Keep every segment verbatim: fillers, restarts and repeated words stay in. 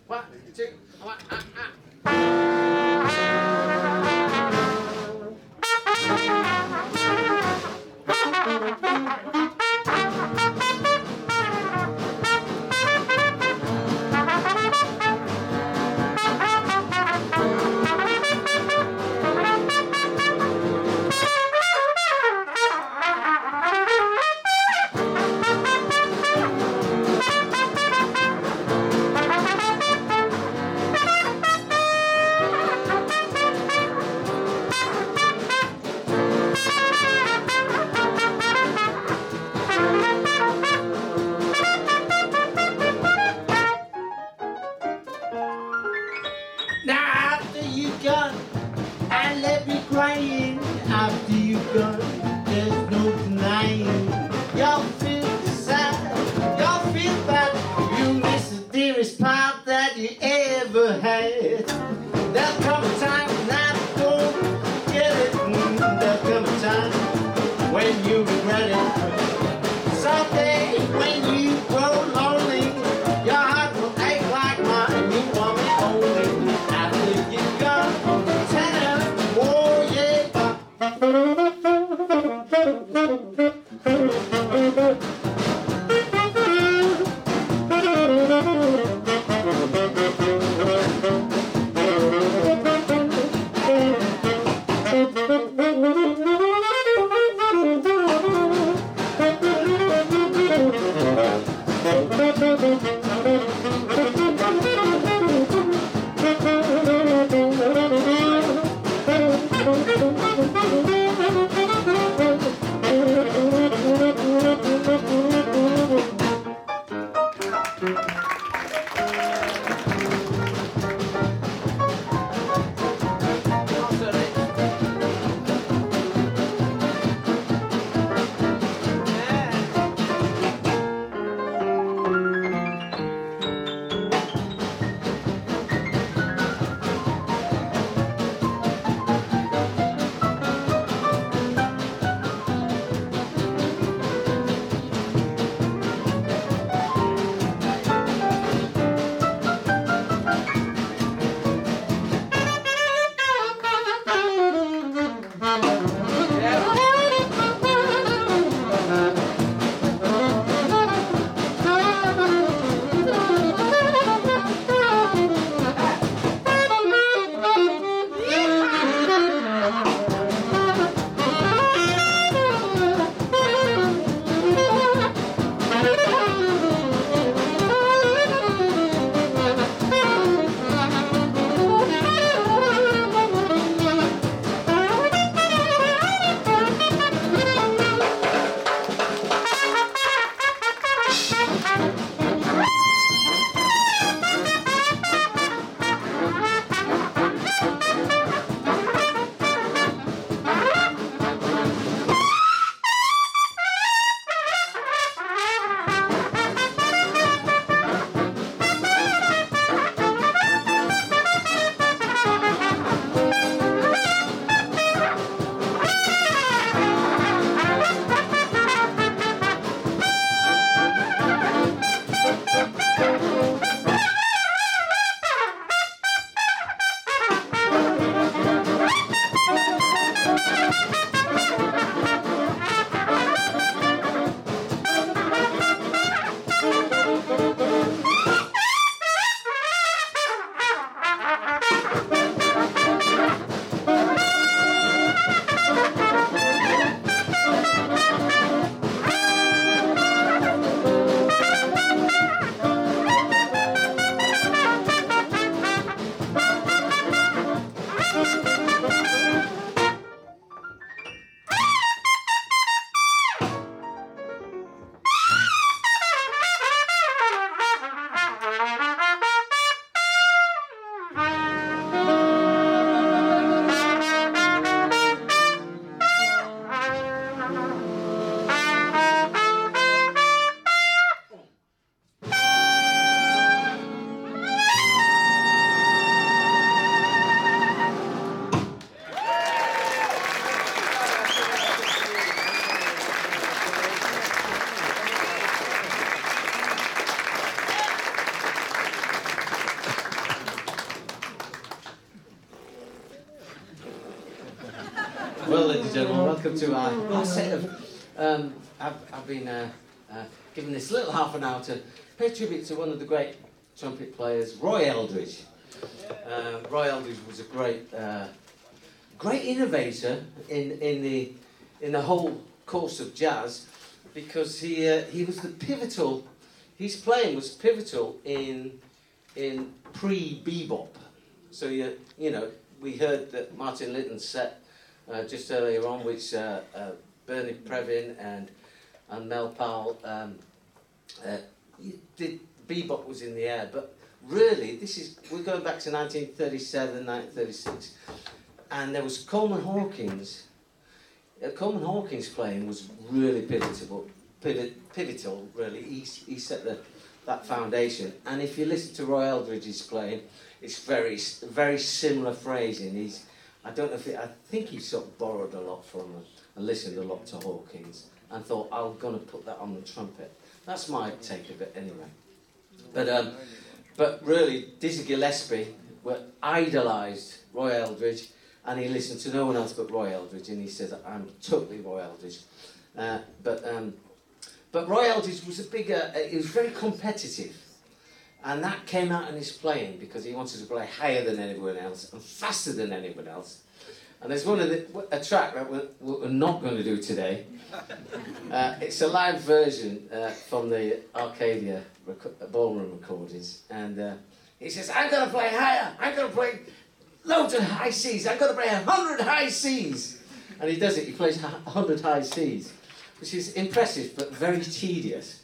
One, two, one, ah, ah. Well, ladies and gentlemen, welcome to our, our set of... Um, I've, I've been uh, uh, given this little half an hour to pay tribute to one of the great trumpet players, Roy Eldridge. Uh, Roy Eldridge was a great, uh, great innovator in in the in the whole course of jazz, because he uh, he was the pivotal. His playing was pivotal in in pre-bebop. So you you know we heard that Martin Litton set uh, just earlier on, which uh, uh, Bernie Previn and and Mel Powell um, uh, did. Bebop was in the air, but really, this is we're going back to nineteen thirty-seven, nineteen thirty-six, and there was Coleman Hawkins. Uh, Coleman Hawkins' playing was really pivotal, pivot, pivotal. Really, he he set the that foundation. And if you listen to Roy Eldridge's playing, it's very very similar phrasing. He's I don't know if it, I think he sort of borrowed a lot from him and listened a lot to Hawkins and thought, I'm going to put that on the trumpet. That's my take of it anyway. But um, but really, Dizzy Gillespie were idolised Roy Eldridge, and he listened to no one else but Roy Eldridge, and he said, "I'm totally Roy Eldridge." Uh, but um, but Roy Eldridge was a bigger. Uh, he was very competitive, and that came out in his playing because he wanted to play higher than anyone else and faster than anyone else. And there's one of the a track that we're, we're not going to do today. Uh, it's a live version uh, from the Arcadia rec ballroom recordings, and uh, he says, "I'm going to play higher. I'm going to play loads of high C's. I'm going to play a hundred high C's." And he does it. He plays a hundred high C's, which is impressive but very tedious.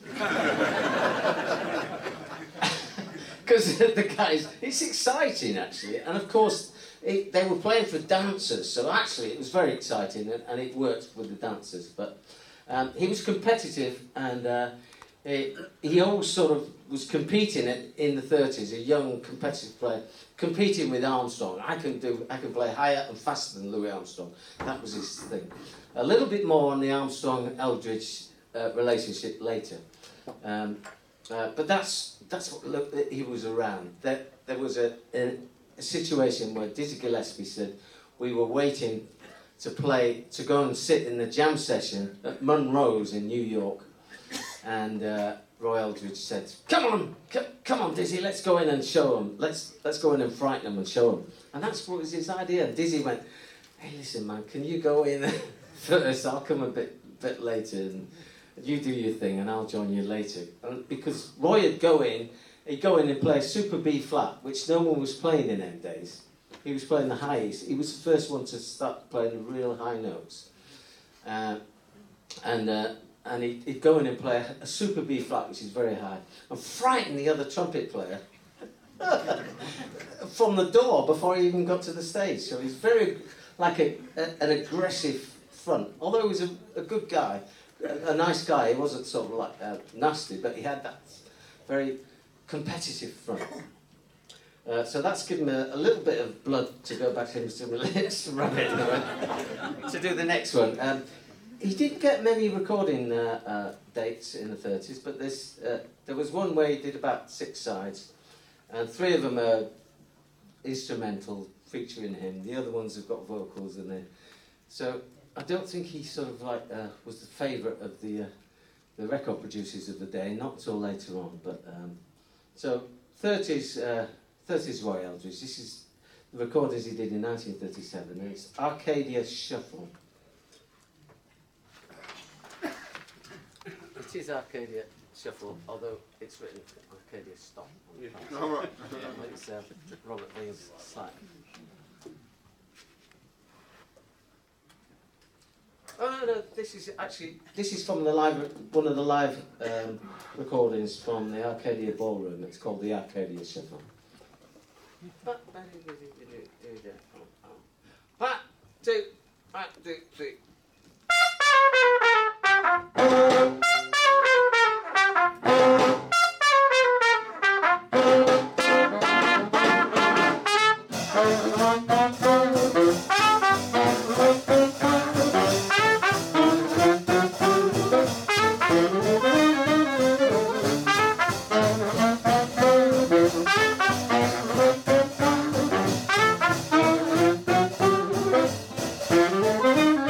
Because the guys, it's exciting actually, and of course. It, they were playing for dancers, so actually it was very exciting, and, and it worked with the dancers. But um, he was competitive, and uh, he, he always sort of was competing in, in the thirties, a young competitive player, competing with Armstrong. I can do, I can play higher and faster than Louis Armstrong. That was his thing. A little bit more on the Armstrong-Eldridge uh, relationship later, um, uh, but that's that's what look, he was around. There, there was a. a a situation where Dizzy Gillespie said we were waiting to play, to go and sit in the jam session at Monroe's in New York, and uh, Roy Eldridge said, come on, come on Dizzy, let's go in and show them, let's, let's go in and frighten them and show them. And that's what was his idea. And Dizzy went, hey listen man, can you go in first, I'll come a bit, bit later, and you do your thing and I'll join you later. And because Roy would go in, he'd go in and play a super B flat, which no one was playing in them days. He was playing the highs. He was the first one to start playing the real high notes. Uh, and uh, and he'd, he'd go in and play a, a super B flat, which is very high, and frighten the other trumpet player from the door before he even got to the stage. So he's very, like a, a, an aggressive front. Although he was a, a good guy, a, a nice guy, he wasn't sort of like uh, nasty, but he had that very competitive front. Uh, so that's given me a, a little bit of blood to go back into my lips to rub it to do the next one. Um, he didn't get many recording uh, uh, dates in the thirties, but this, uh, there was one where he did about six sides, and three of them are instrumental featuring him. The other ones have got vocals in there. So I don't think he sort of like uh, was the favourite of the uh, the record producers of the day, not till later on, but. Um, So, thirties, uh, thirties Roy Eldridge. This is the recordings he did in nineteen thirty-seven, and it's Arcadia Shuffle. It is Arcadia Shuffle, although it's written Arcadia Stop. Yeah. All right. It's uh, Robert Lee's slack. Oh no, no, this is actually, this is from the live, one of the live um, recordings from the Arcadia Ballroom. It's called the Arcadia Shuffle. One, two, one, two, three. Thank you.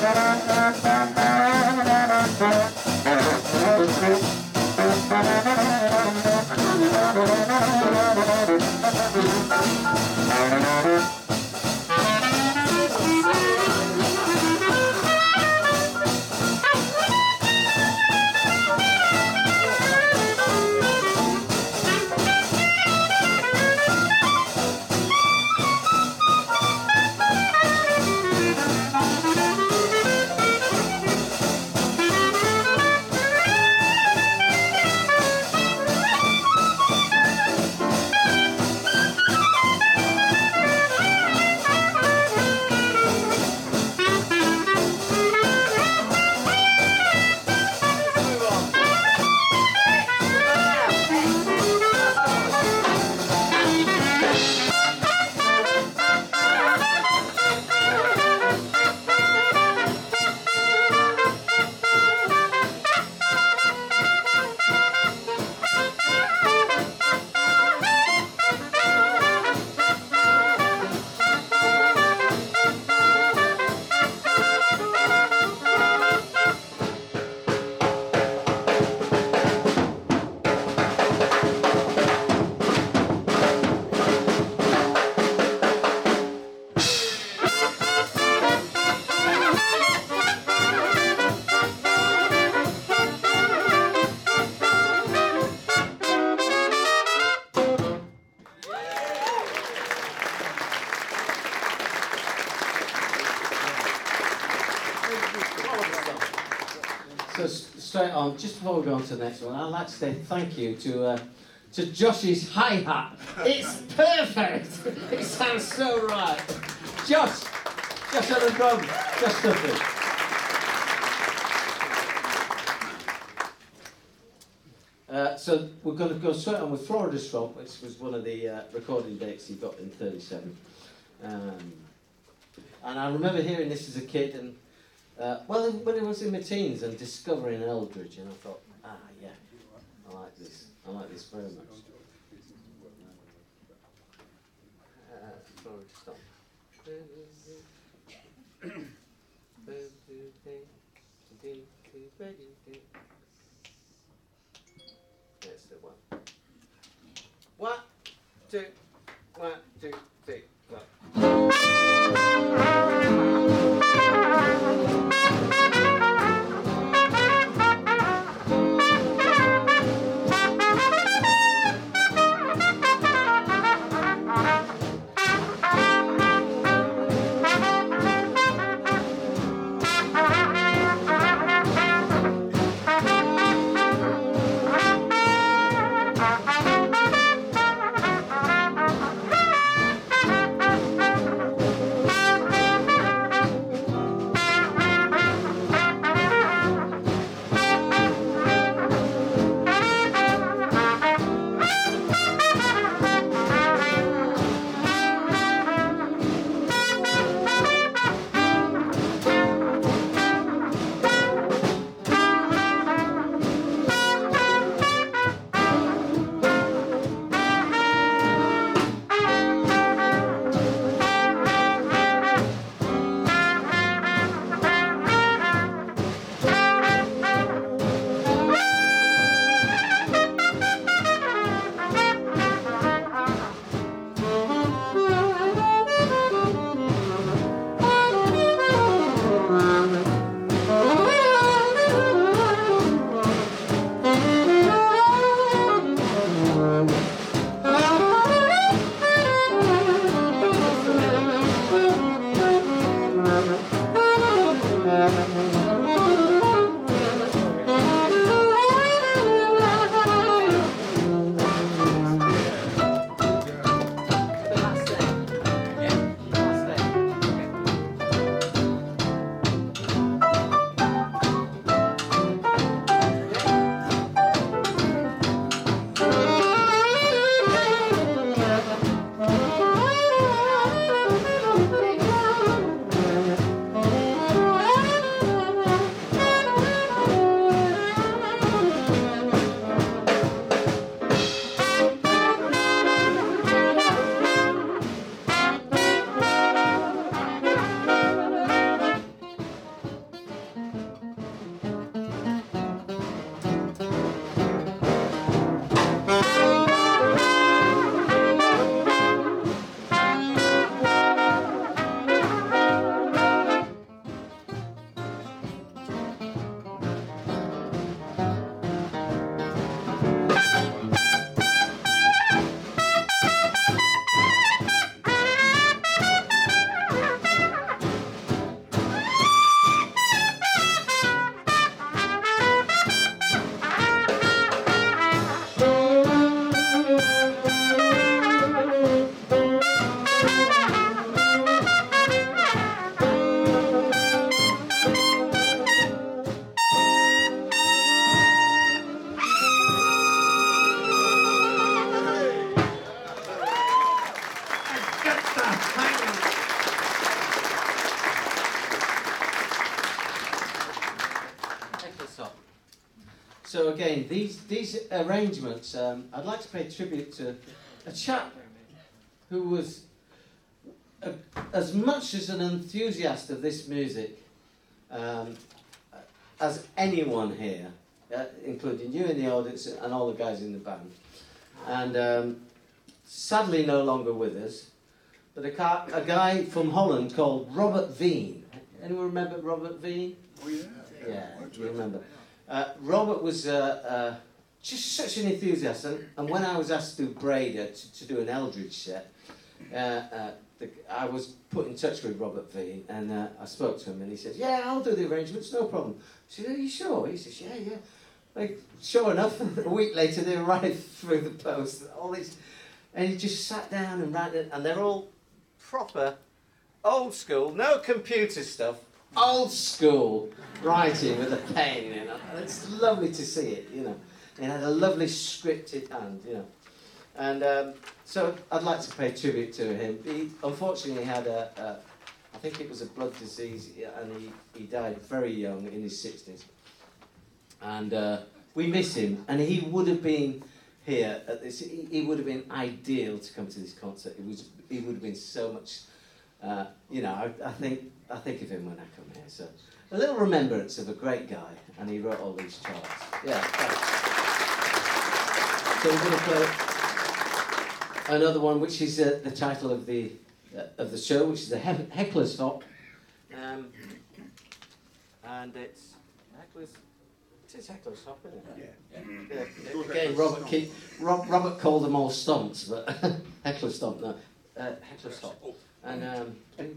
So straight on, just before we go on to the next one, I'd like to say thank you to uh, to Josh's hi-hat. It's perfect. It sounds so right. Josh, Josh on the drum, Josh Duffee. Uh, so we're going to go straight on with Florida's Trump, which was one of the uh, recording dates he got in thirty-seven. Um, and I remember hearing this as a kid, and uh, well, when I was in my teens and discovering Eldridge, and I thought, ah, yeah, I like this. I like this very much. Uh, Florida's Trump. That's the one. One, two, one, two, three, go. so again, these these arrangements, um, I'd like to pay tribute to a chap who was a, as much as an enthusiast of this music um, as anyone here, uh, including you in the audience and all the guys in the band. And um, sadly no longer with us, but a, car, a guy from Holland called Robert Veen. Anyone remember Robert Veen? Oh yeah. Yeah, you remember. Uh, Robert was uh, uh, just such an enthusiast, and, and when I was asked to do Breda to, to do an Eldridge set, uh, uh, the, I was put in touch with Robert Veen, and uh, I spoke to him, and he said, "Yeah, I'll do the arrangements, no problem." I said, "Are you sure?" He says, "Yeah, yeah." Like, sure enough, a week later they arrived through the post, all these, and he just sat down and ran it, and they're all proper, old school, no computer stuff, old school writing with a pen, you know. And it's lovely to see it, you know. It had a lovely scripted hand, you know. And um, so I'd like to pay tribute to him. He unfortunately had a, a I think it was a blood disease, and he, he died very young, in his sixties. And uh, we miss him, and he would have been here at this. He, he would have been ideal to come to this concert. It was. He would have been so much. Uh, you know, I, I think I think of him when I come here. So a little remembrance of a great guy, and he wrote all these charts. Yeah. Thanks. So we're going to play another one, which is uh, the title of the uh, of the show, which is the he Heckler's Hop, um, and it's Heckler's. It is Heckler's Hop, isn't it? Yeah. yeah. Again, Robert, keep, Rob, Robert called them all stomps, but Heckler's Stomp, no. Uh, Heckler's Hop. And, um...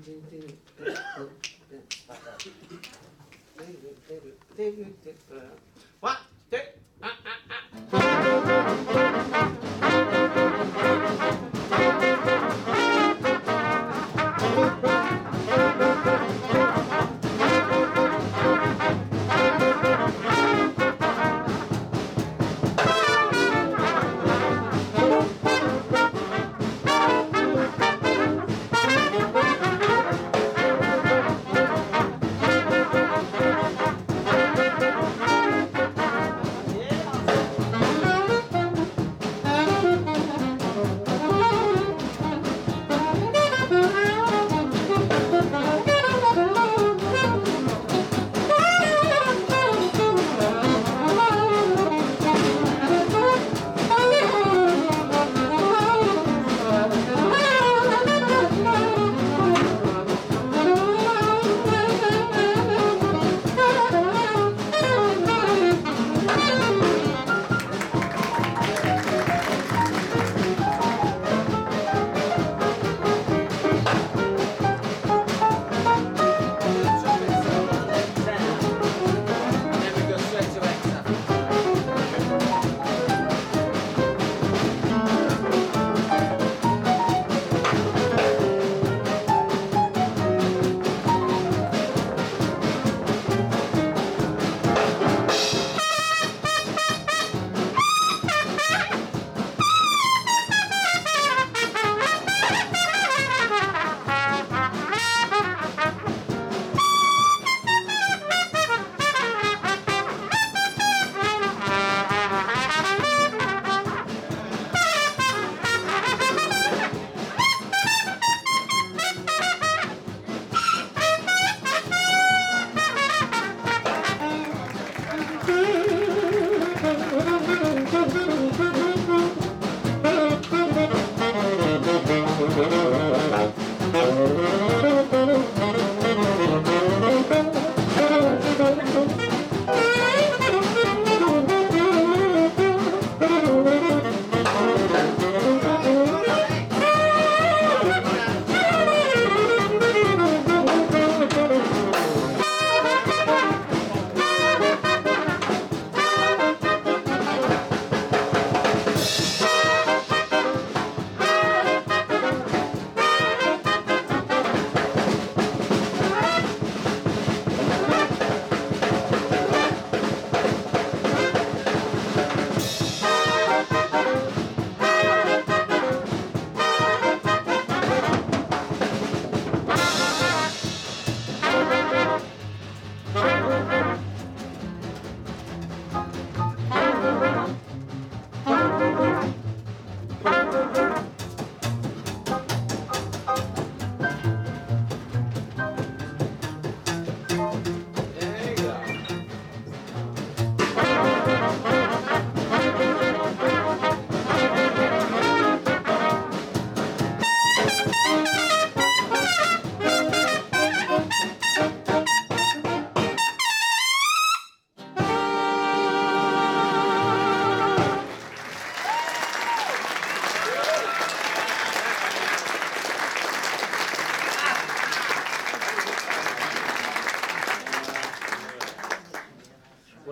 What?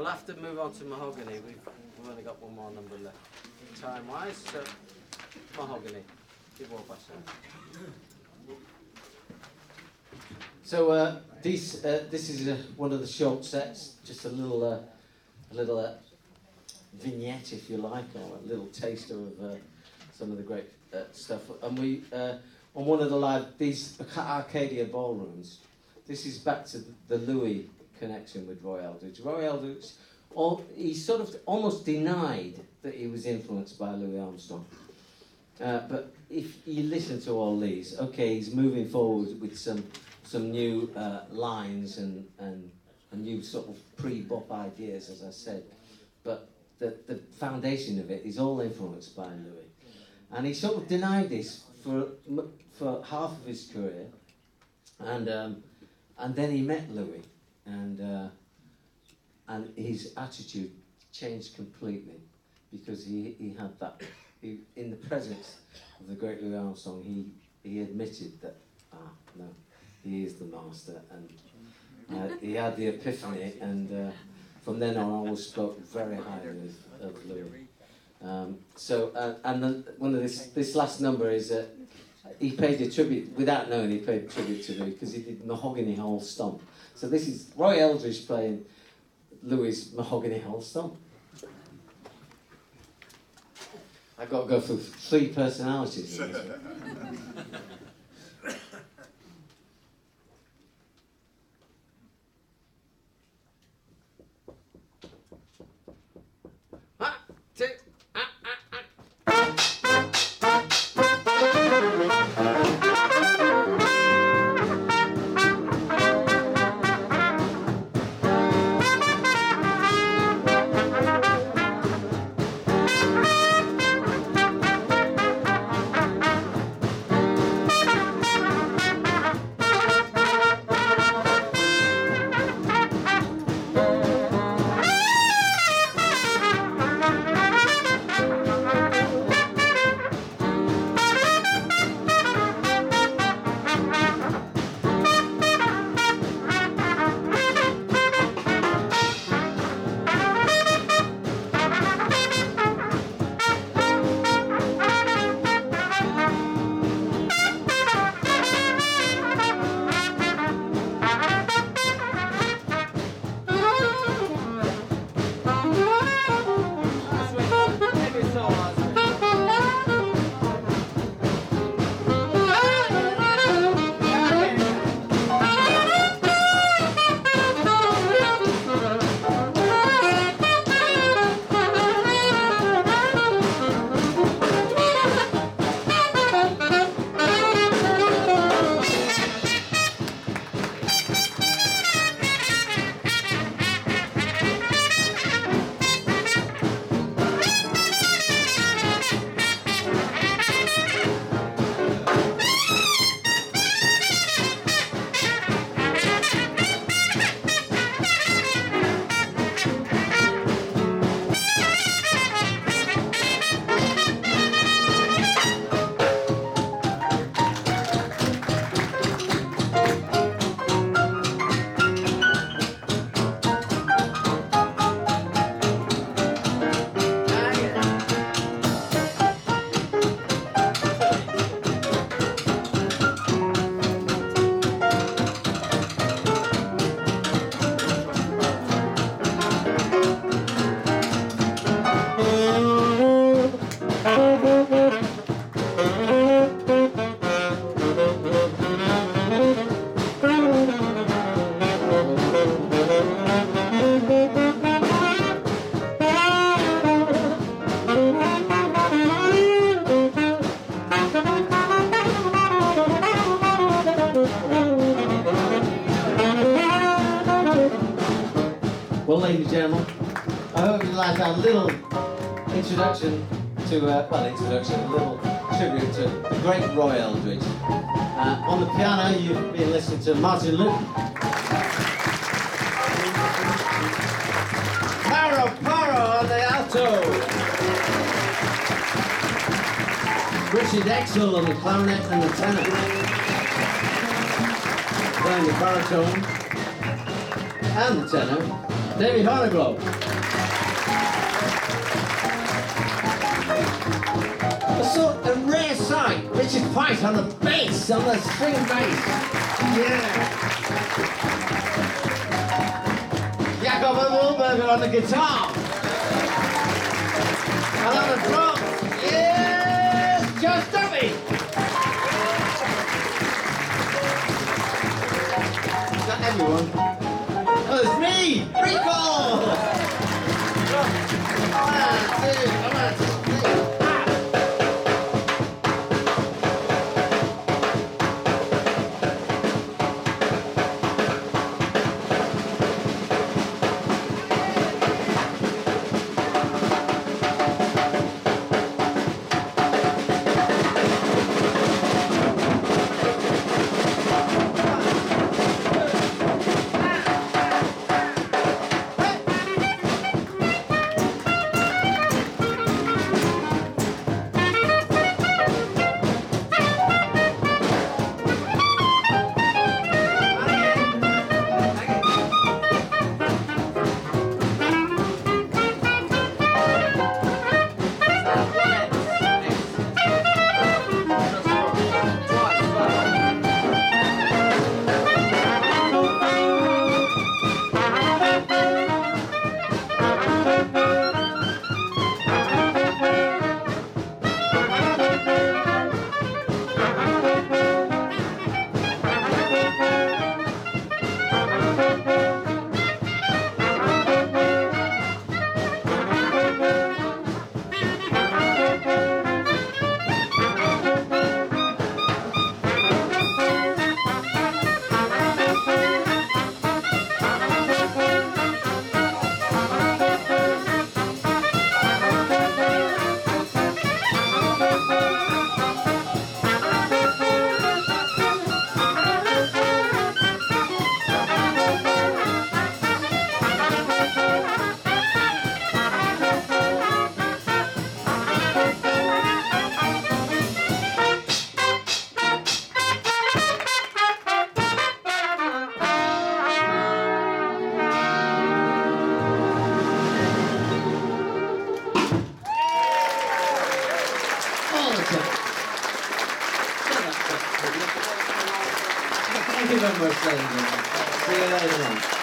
we'll have to move on to mahogany. We've, we've only got one more number left, time-wise. So, mahogany. Give all back. So, uh, these, uh, this is uh, one of the short sets. Just a little, uh, a little uh, vignette, if you like, or a little taster of uh, some of the great uh, stuff. And we, uh, on one of the live, these Arcadia ballrooms. This is back to the Louis connection with Roy Eldridge. Roy Eldridge, all, he sort of almost denied that he was influenced by Louis Armstrong. Uh, but if you listen to all these, okay, he's moving forward with some some new uh, lines and, and, and new sort of pre-bop ideas, as I said. But the, the foundation of it is all influenced by Louis. And he sort of denied this for, for half of his career. And... Um, And then he met Louis, and uh, and his attitude changed completely, because he, he had that, he, in the presence of the great Louis Armstrong, he, he admitted that, ah, no, he is the master, and uh, he had the epiphany, and uh, from then on I always spoke very highly of, of Louis. Um, so, uh, and then one of this, this last number is, uh, he paid a tribute, without knowing he paid a tribute to Louis, because he did Mahogany Hole Stomp. So this is Roy Eldridge playing Louis' Mahogany Hole Stomp. I've got to go through three personalities in this one. Well, ladies and gentlemen, I hope you like our little introduction to, uh, well, introduction, a little tribute to the great Roy Eldridge. Uh, on the piano, you've been listening to Martin Litton. Mauro Porro on the alto. Richard Exall on the clarinet and the tenor. Playing the baritone and the tenor. David Horniblow. A sort of rare sight, Richard Pite on the bass, on the string bass. Yeah. Jacob and Ullberger on the guitar. And on the drums, yes, just Duffee. Is that everyone? Oh, it's me, Enrico. One, two, one, two, three. Thank you very much, ladies and gentlemen. See you later on.